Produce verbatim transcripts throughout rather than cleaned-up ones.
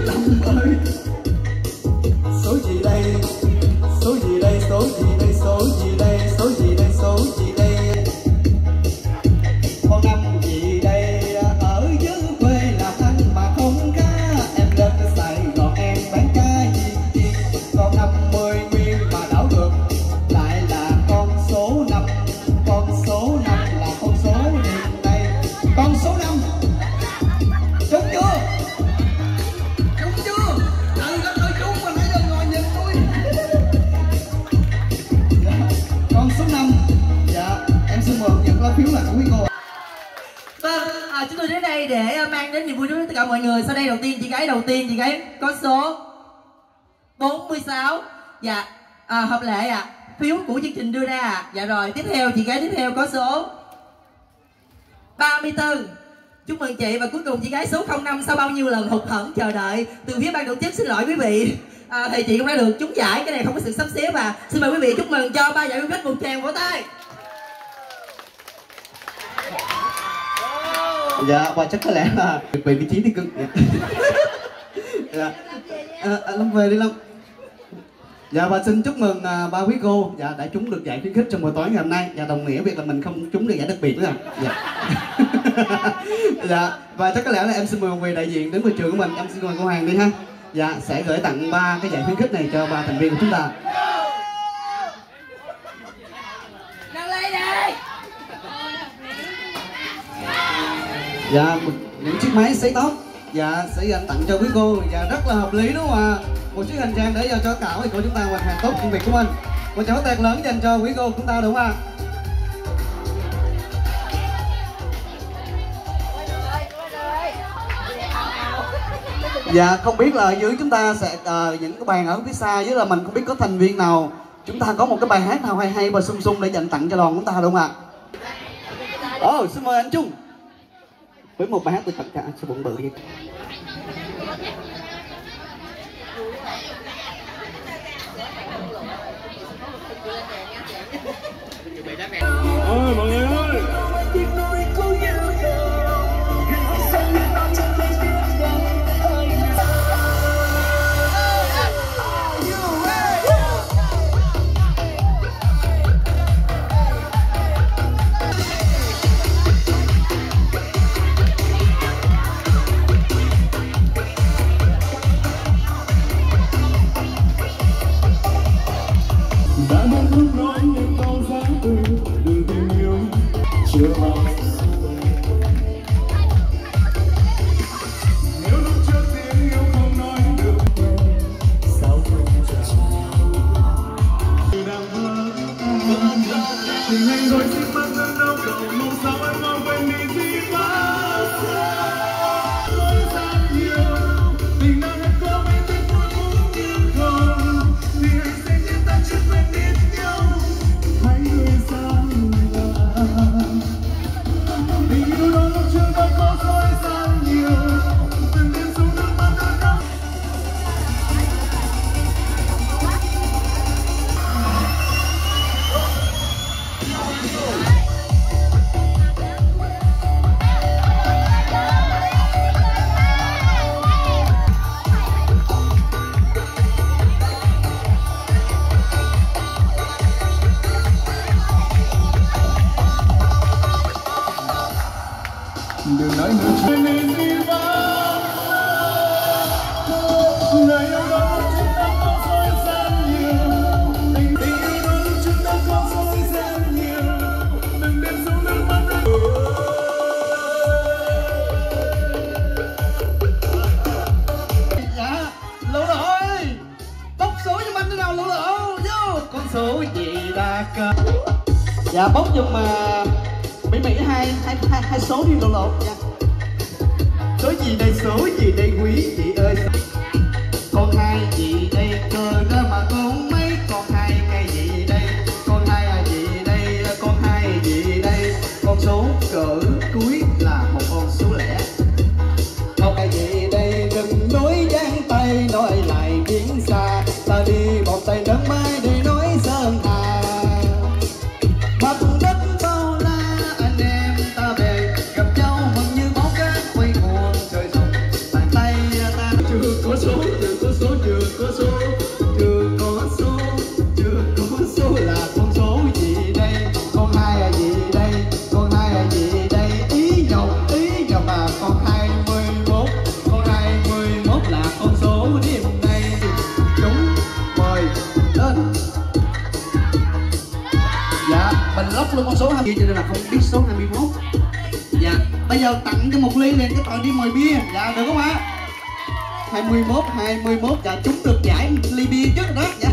Lâm ơi, số gì đây, số gì đây, số gì đây, số gì đây, số gì đây, số gì đây, con năm gì đây, ở dưới quê làm ăn mà không cá, em lên Sài Gòn em bán cá chiên chiên, con năm mươi nguyên mà đảo ngược lại là con số năm, con số năm là con số điện đây, con số năm. Đúng chưa? Đúng chưa? Ừ, nó hơi trúng mà nãy giờ ngồi nhìn tôi. Con số năm. Dạ, em xin mời nhận lá phiếu là của quý cô. Vâng, à, chúng tôi đến đây để mang đến niềm vui đến tất cả mọi người. Sau đây đầu tiên chị gái đầu tiên chị gái có số bốn mươi sáu. Dạ, à, hợp lệ ạ. À. Phiếu của chương trình đưa ra à. Dạ rồi, tiếp theo chị gái tiếp theo có số ba mươi tư. Chúc mừng chị. Và cuối cùng chị gái số không năm sau bao nhiêu lần hụt hẫng chờ đợi từ phía ban tổ chức, xin lỗi quý vị, à, thì chị cũng đã được trúng giải. Cái này không có sự sắp xếp. Và xin mời quý vị chúc mừng cho ba giải khuyến khích một tràng vỗ tay. Dạ, và chắc có lẽ là được về vị trí thì cưng. Dạ. À, à, Lâm về đi Lâm. Dạ, và xin chúc mừng à, ba quý cô dạ đã trúng được giải khuyến khích trong buổi tối ngày hôm nay. Dạ, đồng nghĩa việc là mình không trúng được giải đặc biệt nữa à. Dạ. Dạ, và chắc có lẽ là em xin mời một vị đại diện đến từ trường của mình, em xin mời cô Hoàng đi ha. Dạ, sẽ gửi tặng ba cái giải khuyến khích này cho ba thành viên của chúng ta. Dạ, những chiếc máy sấy tóc dạ sẽ dành tặng cho quý cô. Dạ, rất là hợp lý đúng không ạ? Một chiếc hành trang để cho cả quý cô chúng ta hoàn thành tốt công việc của mình. Một tràng pháo tay lớn dành cho quý cô chúng ta đúng không ạ? Dạ, không biết là dưới chúng ta sẽ uh, những cái bàn ở phía xa dưới là mình không biết có thành viên nào chúng ta có một cái bài hát nào hay hay và sung sung để dành tặng cho đoàn chúng ta đúng không ạ? Ồ, oh, xin mời anh Trung với một bài hát tôi tặng cả cho bụng bự vậy. Ôi mọi người ơi, đừng nói nữa chuyện nên đi vắng lời yêu đó chúng ta có dối gian nhiều tình yêu đó chúng ta có dối gian nhiều đừng để xuống nước mắt anh. Dạ, lũ lỗ ơi, bốc số cho anh thế nào lũ lỗ vô con số gì đã cơ. Dạ, bốc giùm mà Mỹ Mỹ hai hai hai hai số đi lộ lộ nha. Số gì đây, số gì đây quý chị ơi. Con hai gì đây cơ ra mà con mấy, con hai cái gì đây, con hai là gì đây, con hai gì đây. Con số cỡ cuối là một con số lẻ. Con cái gì đây đừng nói dang tay nói lại biến xa, ta đi một tay nắng mai để nói sơn hà. Mặt đất bao la anh em ta về gặp nhau mừng như bóng cát quay cuồng trời rộng, bàn tay ta chưa luôn con số hai mươi cho nên là không biết số hai mươi mốt. Dạ, bây giờ tặng cho một ly liền cái trò đi mời bia. Dạ, được không ạ? hai mươi mốt, hai mươi mốt, dạ chúng được giải ly bia trước đó. Dạ.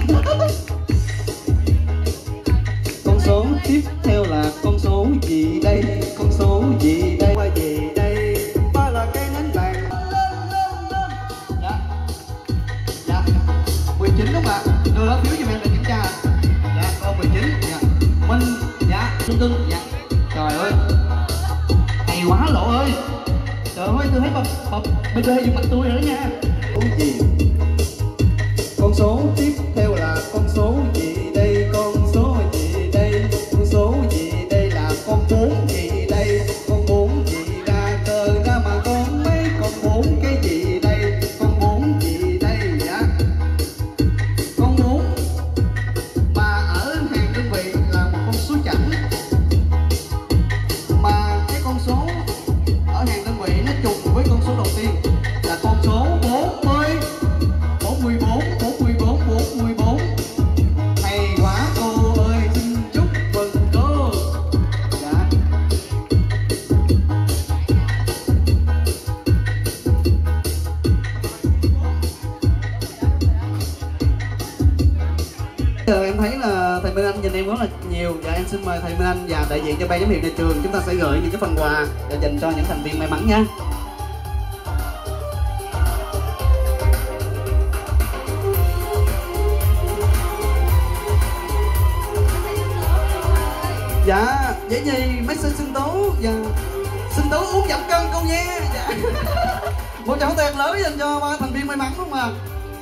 Con số tiếp theo là con số gì đây? Con số gì đây? Qua gì đây? Ba là cây nến vàng. Dạ. Dạ. mười chín đúng không ạ? Đưa lá phiếu cho em để kiểm tra. Dạ, con mười chín. Dạ. Minh, dạ, Xuân Cưng, dạ. Trời ơi. Hay quá Lộ ơi. Trời ơi, tôi thấy bập bập bê bê vô mặt tôi rồi đó nha. Con gì? Con số tiếp theo là con số gì đây? Con số gì đây? Con số gì đây là con bốn gì đây? Con bốn gì ra cờ ra mà con mấy con bốn cái gì đây? Con bốn gì đây? Dạ. Con bốn mà ở hàng đơn vị là một con số chẵn, mà cái con số ở hàng đơn vị nó trùng với con số đầu tiên là con số bốn mươi, bốn mươi bốn, bốn mươi bốn, bốn mươi bốn. Hay quá cô ơi, xin chúc mừng cô. Dạ. Giờ em thấy là thầy Minh Anh nhìn em rất là nhiều. Dạ, em xin mời thầy Minh Anh và đại diện cho ban giám hiệu nhà trường chúng ta sẽ gửi những cái phần quà để dành cho những thành viên may mắn nha. Dạ, vậy gì mấy sư sinh tố. Dạ. Sinh tố uống giảm cân cô nha. Dạ. Một chậu tiền lớn dành cho ba thành viên may mắn đúng không ạ?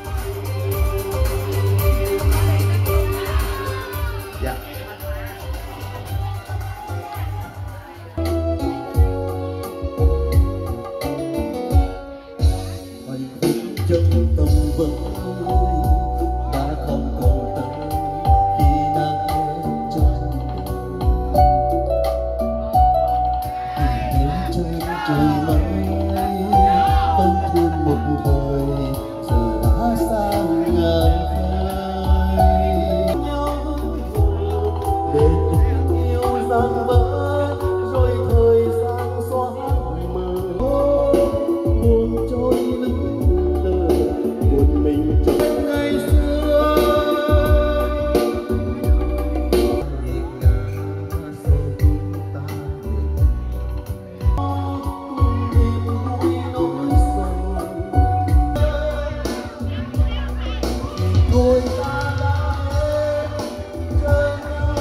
Dạ. Trong tâm vẫn đã không còn tận khi nắng trong tìm trên trời mây tâm thương một thời giờ đã xa ngàn khơi nhau để tình yêu gian vỡ rồi thời gian xóa mờ buồn trôi lững lờ một mình trong ngày xưa. Rồi ta đã hết chân.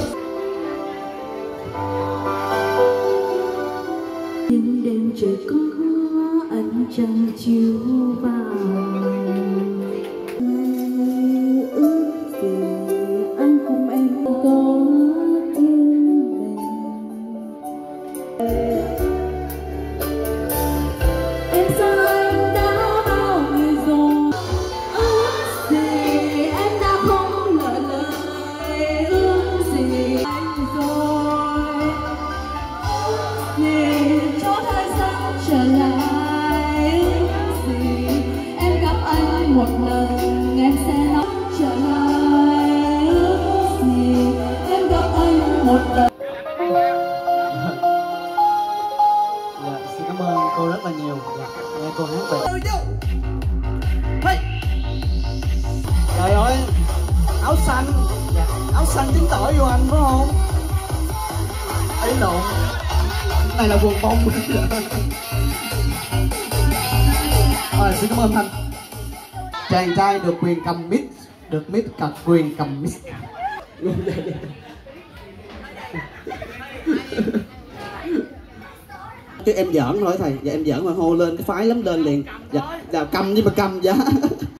Những đêm trời có ánh trăng chiếu vào, ước gì anh cùng em có thiên về. Em xa anh đã bao ngày rồi, ước gì em đã không lỡ lời, ước gì anh rồi, ước gì cho thời gian trở lại, ước gì em gặp anh một lần em sẽ nói trở lại, ước gì em gặp anh một lần. Dạ, xin cảm ơn cô rất là nhiều. Dạ, nghe cô hát về. Hey. Trời ơi, áo xanh. Dạ, áo xanh chứng tỏ vô anh phải không? Ấy lộn. Này là quần bông. Rồi, xin cảm ơn Thanh. Chàng trai được quyền cầm mic, được mic cặp quyền cầm mic. Chứ em giỡn thôi thầy. Dạ em giỡn mà hô lên cái phái lắm lên liền. Dạ, dạ cầm nhưng mà cầm dạ.